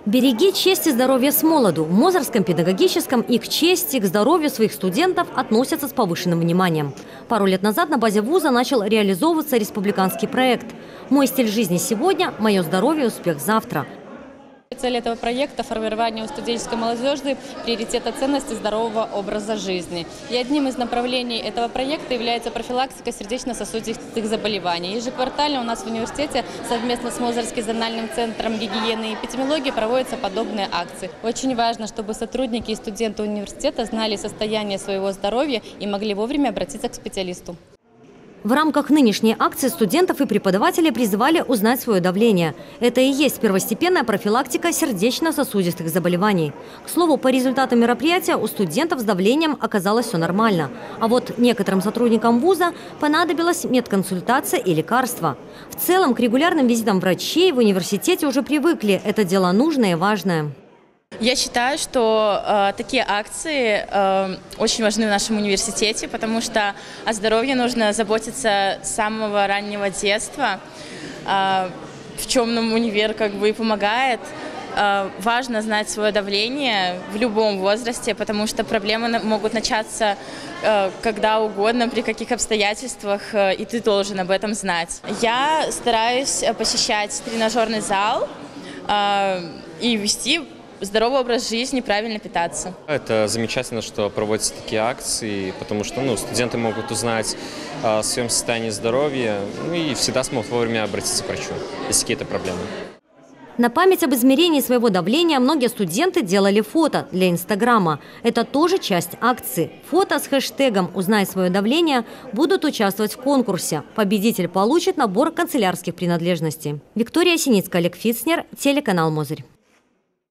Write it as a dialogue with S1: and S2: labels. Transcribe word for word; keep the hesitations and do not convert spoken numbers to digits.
S1: Береги честь и здоровье с молоду. В Мозырском педагогическом и к чести, и к здоровью своих студентов относятся с повышенным вниманием. Пару лет назад на базе вуза начал реализовываться республиканский проект «Мой стиль жизни сегодня, мое здоровье, успех завтра».
S2: Цель этого проекта – формирование у студенческой молодежи приоритета ценности здорового образа жизни. И одним из направлений этого проекта является профилактика сердечно-сосудистых заболеваний. Ежеквартально у нас в университете совместно с Мозырским зональным центром гигиены и эпидемиологии проводятся подобные акции. Очень важно, чтобы сотрудники и студенты университета знали состояние своего здоровья и могли вовремя обратиться к специалисту.
S1: В рамках нынешней акции студентов и преподавателей призывали узнать свое давление. Это и есть первостепенная профилактика сердечно-сосудистых заболеваний. К слову, по результатам мероприятия у студентов с давлением оказалось все нормально. А вот некоторым сотрудникам вуза понадобилась медконсультация и лекарства. В целом, к регулярным визитам врачей в университете уже привыкли. Это дело нужное и важное.
S2: Я считаю, что э, такие акции э, очень важны в нашем университете, потому что о здоровье нужно заботиться с самого раннего детства, э, в чем нам универ как бы и помогает. Э, важно знать свое давление в любом возрасте, потому что проблемы могут начаться э, когда угодно, при каких обстоятельствах, э, и ты должен об этом знать. Я стараюсь посещать тренажерный зал э, и вести здоровый образ жизни, правильно питаться.
S3: Это замечательно, что проводятся такие акции, потому что ну, студенты могут узнать о своем состоянии здоровья, ну, и всегда смогут вовремя обратиться к врачу, если какие-то проблемы.
S1: На память об измерении своего давления многие студенты делали фото для Инстаграма. Это тоже часть акции. Фото с хэштегом «Узнай свое давление» будут участвовать в конкурсе. Победитель получит набор канцелярских принадлежностей. Виктория Синицкая, Олег Фитцнер, телеканал Мозырь.